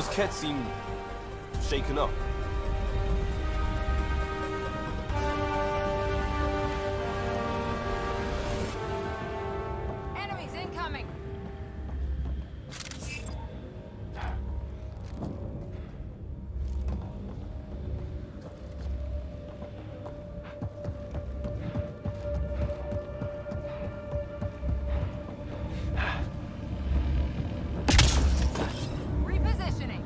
kids seem shaken up. Enemies incoming! Repositioning.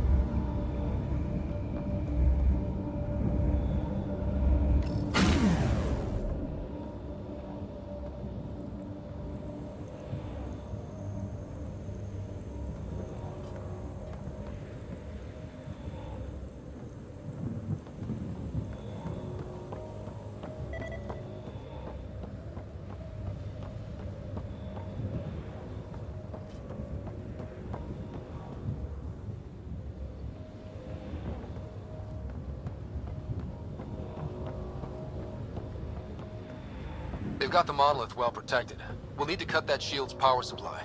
They've got the monolith well protected. We'll need to cut that shield's power supply.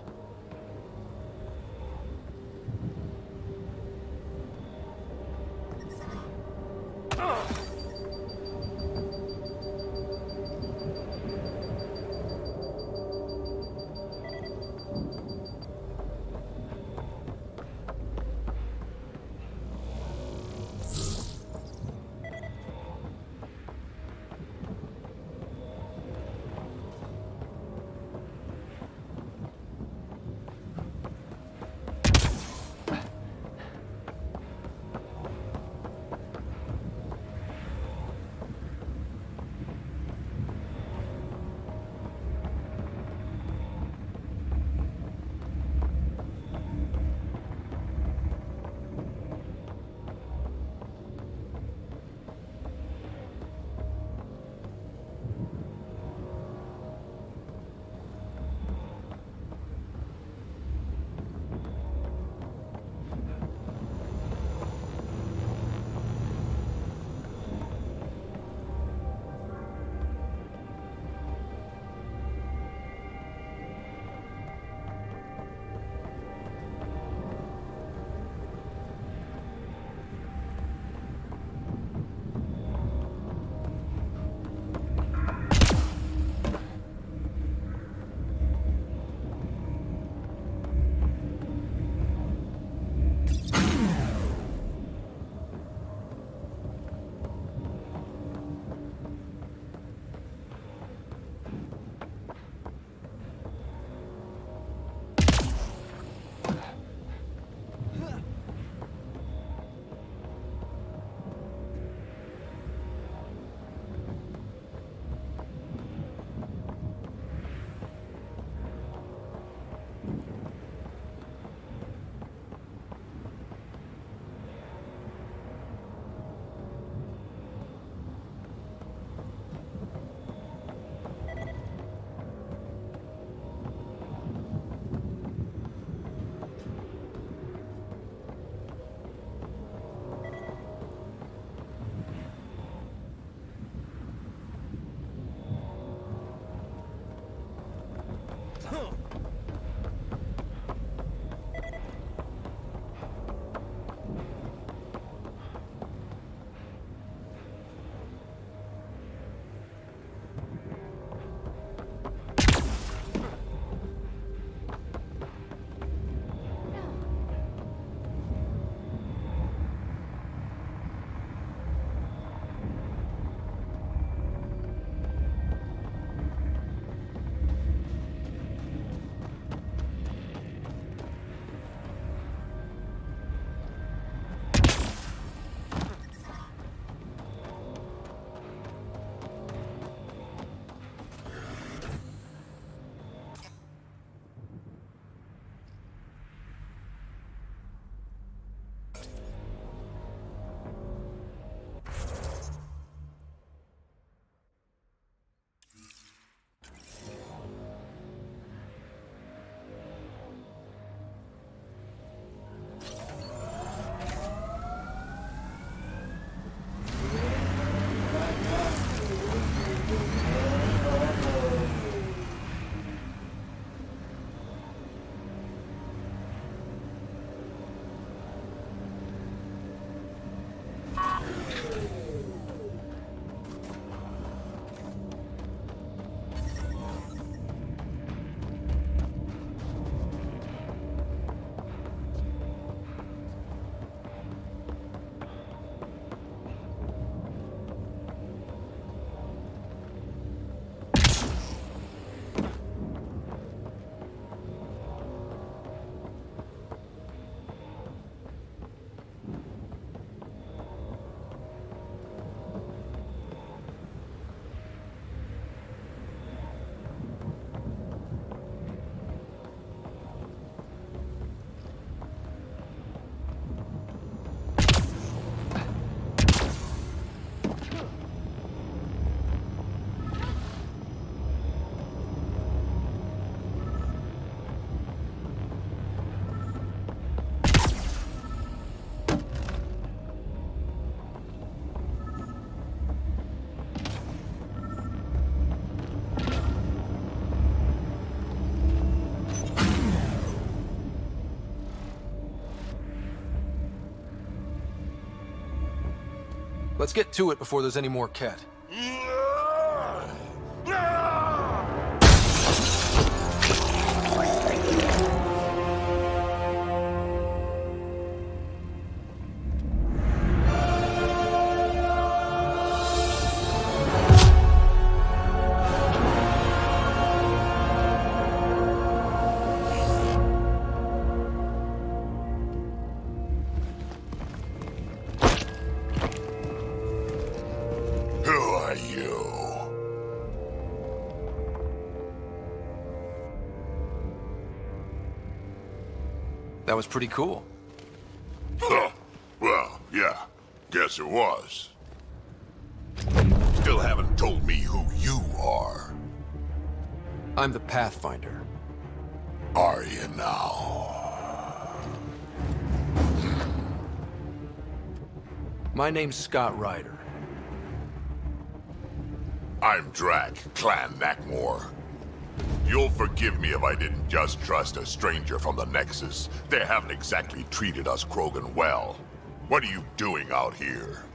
Let's get to it before there's any more Ket. That was pretty cool. Huh. Well, yeah. Guess it was. Still haven't told me who you are. I'm the Pathfinder. Are you now? My name's Scott Ryder. I'm Drac, Clan Nakmor. You'll forgive me if I didn't just trust a stranger from the Nexus. They haven't exactly treated us Krogan well. What are you doing out here?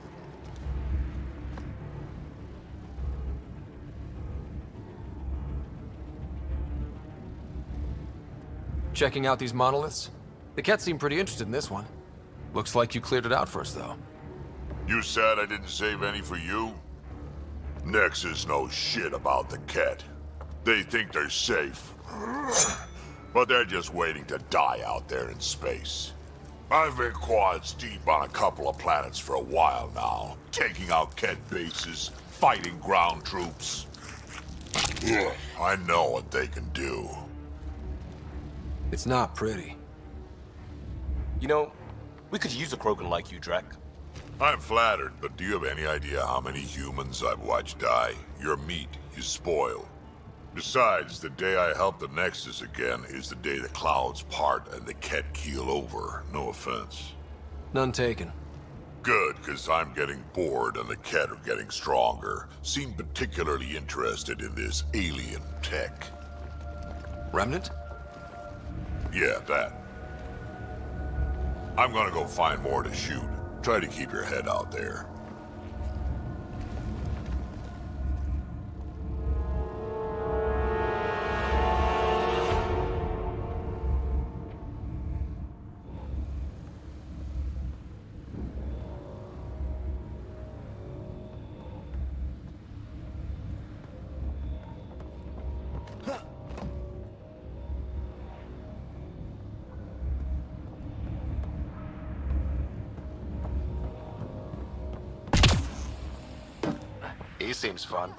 Checking out these monoliths? The Ket seem pretty interested in this one. Looks like you cleared it out for us, though. You said I didn't save any for you? Nexus knows shit about the Ket. They think they're safe. But they're just waiting to die out there in space. I've been quads deep on a couple of planets for a while now, taking out Ket bases, fighting ground troops. I know what they can do. It's not pretty. You know, we could use a Krogan like you, Drac. I'm flattered, but do you have any idea how many humans I've watched die? Your meat is spoiled. Besides, the day I help the Nexus again is the day the clouds part and the Ket keel over. No offense. None taken. Good, because I'm getting bored and the Ket are getting stronger. Seem particularly interested in this alien tech. Remnant? Yeah, that. I'm gonna go find more to shoot. Try to keep your head out there. He seems fun.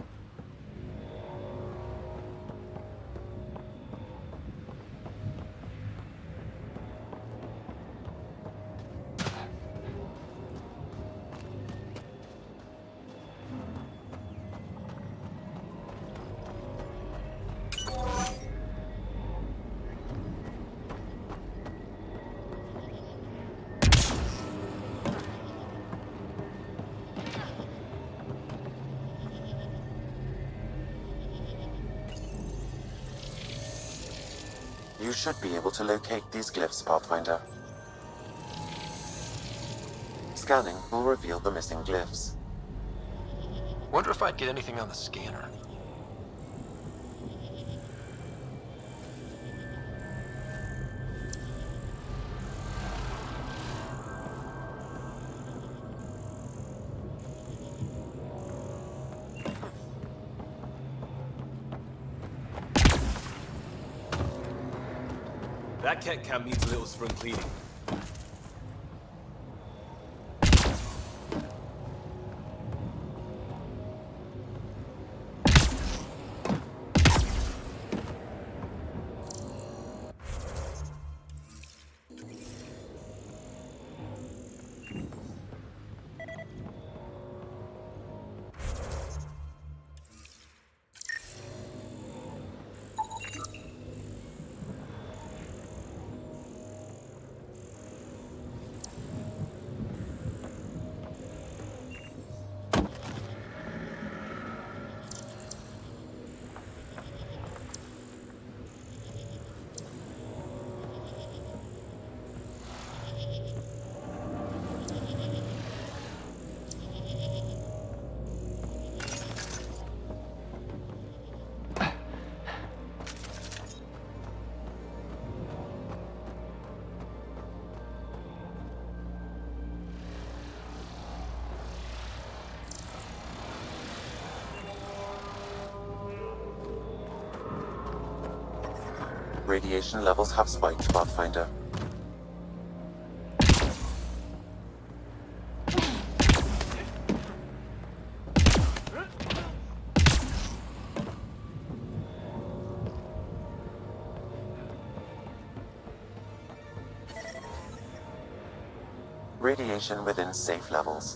You should be able to locate these glyphs, Pathfinder. Scanning will reveal the missing glyphs. Wonder if I'd get anything on the scanner. That cat cam needs a little spring cleaning. Radiation levels have spiked, Pathfinder. Radiation within safe levels.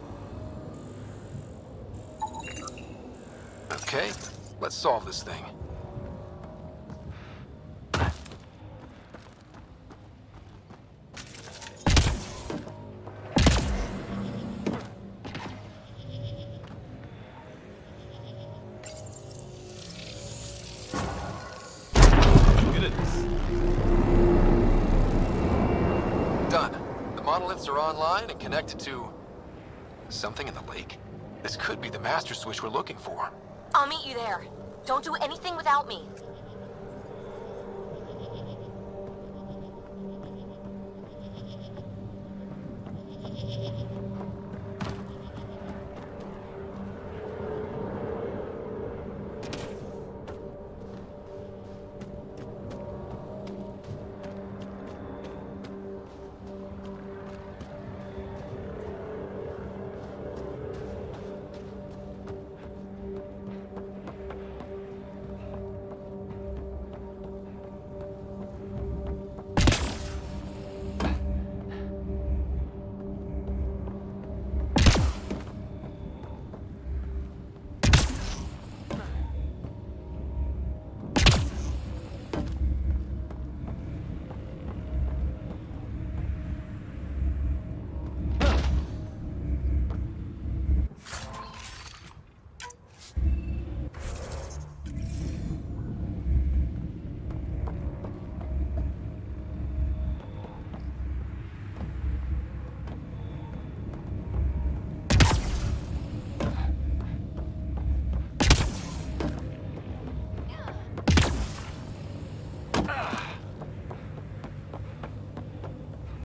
Okay, let's solve this thing. Done. The monoliths are online and connected to something in the lake. This could be the master switch we're looking for. I'll meet you there. Don't do anything without me.